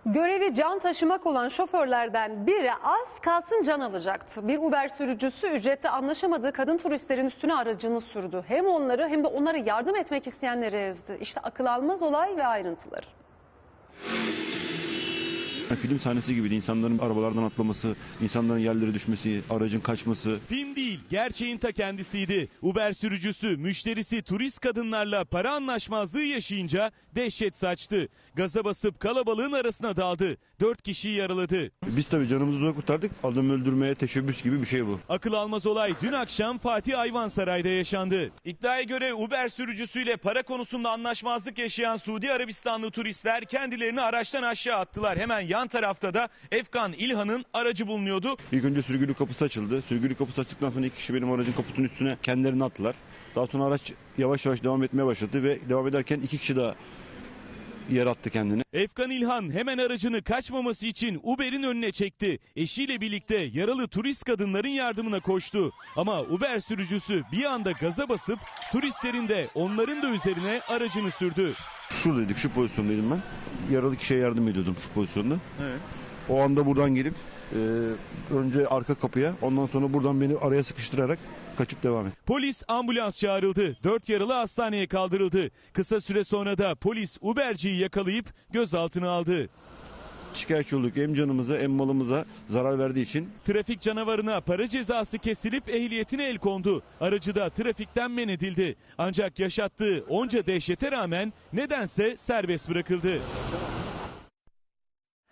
Görevi can taşımak olan şoförlerden biri az kalsın can alacaktı. Bir Uber sürücüsü ücrette anlaşamadığı kadın turistlerin üstüne aracını sürdü. Hem onları hem de onlara yardım etmek isteyenleri ezdi. İşte akıl almaz olay ve ayrıntıları. Film sahnesi gibiydi. İnsanların arabalardan atlaması, insanların yerlere düşmesi, aracın kaçması. Film değil, gerçeğin ta kendisiydi. Uber sürücüsü, müşterisi turist kadınlarla para anlaşmazlığı yaşayınca dehşet saçtı. Gaza basıp kalabalığın arasına daldı. 4 kişiyi yaraladı. Biz tabii canımızı zor kurtardık. Adam öldürmeye teşebbüs gibi bir şey bu. Akıl almaz olay dün akşam Fatih Ayvansaray'da yaşandı. İddiaya göre Uber sürücüsüyle para konusunda anlaşmazlık yaşayan Suudi Arabistanlı turistler kendilerini araçtan aşağı attılar. Hemen yan tarafta da Efkan İlhan'ın aracı bulunuyordu. İlk önce sürgülü kapısı açıldı. Sürgülü kapısı açtıktan sonra 2 kişi benim aracın kaputunun üstüne kendilerini attılar. Daha sonra araç yavaş yavaş devam etmeye başladı ve devam ederken 2 kişi daha yer attı kendini. Efkan İlhan hemen aracını kaçmaması için Uber'in önüne çekti. Eşiyle birlikte yaralı turist kadınların yardımına koştu. Ama Uber sürücüsü bir anda gaza basıp turistlerin de onların da üzerine aracını sürdü. Şuradaydık, şu pozisyondaydım ben. Yaralı kişiye yardım ediyordum şu pozisyonda. Evet. O anda buradan gelip önce arka kapıya, ondan sonra buradan beni araya sıkıştırarak kaçıp devam etti. Polis, ambulans çağrıldı. 4 yaralı hastaneye kaldırıldı. Kısa süre sonra da polis Uberciyi yakalayıp gözaltına aldı. Şikayetçi olduk, hem canımıza hem malımıza zarar verdiği için. Trafik canavarına para cezası kesilip ehliyetine el kondu. Aracı da trafikten men edildi. Ancak yaşattığı onca dehşete rağmen nedense serbest bırakıldı.